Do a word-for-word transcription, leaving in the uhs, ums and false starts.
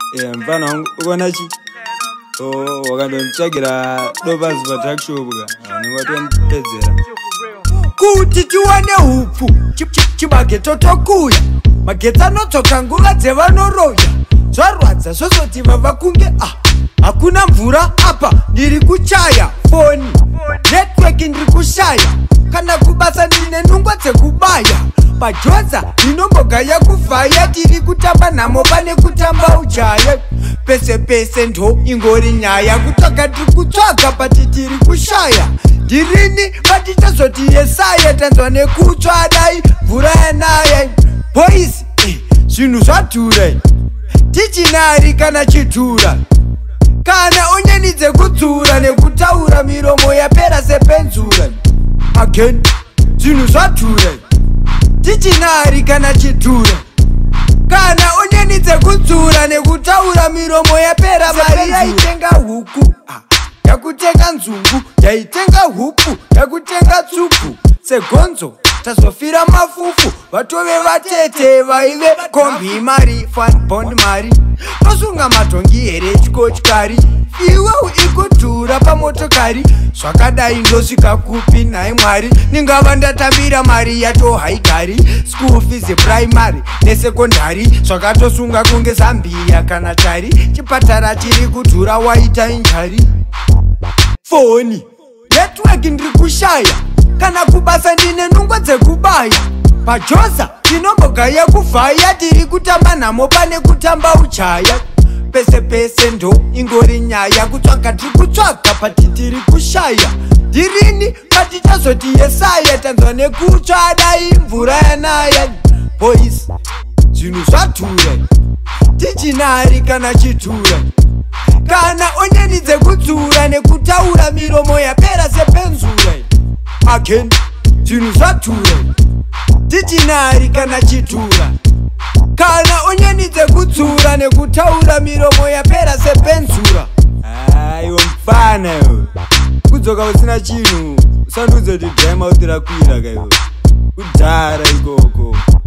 Eh mfana wangu uko chi? Oh wakandonitsvagira dopazi patakishopuka. Ndingatondipedzera. Kuti tiwane hupfu chibage totokuya magetsi anotsoka nguva dzevanoroya zvarwadza zvozoti vava kunge ah hakuna mvura apa ndiri kuchaya foni network ndiri kushaya kana kubasa ndine nhungwa dzekubaya pajoza inombogaya kuvhaya tiri kutamba nhamo pane kutamba ujaya pese pese ndo ingori nyaya kutsvaga tiri kutsvaga pati tiri kushaya ndirini patichazoti yesaya tanzwa nekutsva dai mvura yanaya boys zvinhu zvadhura tichinari kana chidhura kana onyeni dzekudzura nekutaura miromo yapera sepenzura again zvinhu zvadhura tichinari kana chidhura kana onyeni dzekudzura nekutaura miromo yapera mari yaitenga huku yakutenga nzungu yaitenga huku yakutenga tsupu segonzo tazofira mafufu vatove vatete vaive kombi mari fan bond mari tosunga matongi here chikotyari iwe ikudhura pamotokari zvakadai ndosvika kupi nhai mwari ndingava ndatambira mari yato haigari school fees primary nesekondari zvakatosunga kunge zambia kana tari chipatara chiri kudhura waita injari foni network ndiri kushaya kana kubasa ndine nhungwa dzekubaya pajoza tinombogaya kuvhaya tiri kutamba nhamo pane kutamba uchaya pese pese ndo ingori nyaya kutsvaga tiri kutsvaga pati tiri kushaya ndirini patichazoti yesaya tanzwa nekutsva dai mvura yanaya boys zvinhu zvadhura tichinari kana chidhura kana onyeni dzekudzura nekutaura miromo yapera sepenzura again zvinhu zvadhura tichinari kana chidhura kana onyeni dzekudzura nekutaura miromo yapera sepenzura. Aiwa mfana yo kudzoka usina chinhu usandudze kuti dhai mauti rakwira kaiwo kudhara ikoko.